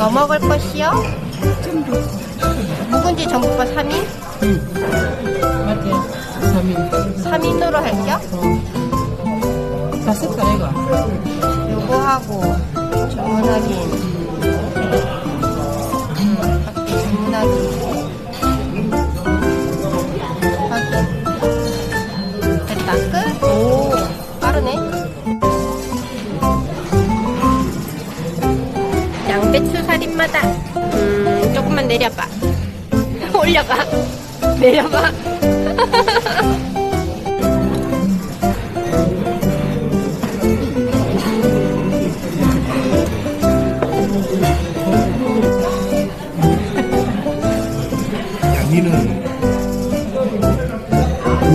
뭐 먹을 것이요? 묵은지 전복밥 3인? 맞지? 3인. 3인으로 할게요? 다 쓸까, 이거? 요거 하고 주문하기. 밖에 주문하기. 확인. 됐다. 끝? 오, 빠르네. 양배추 살인마다. 조금만 내려봐. 올려봐. 내려봐.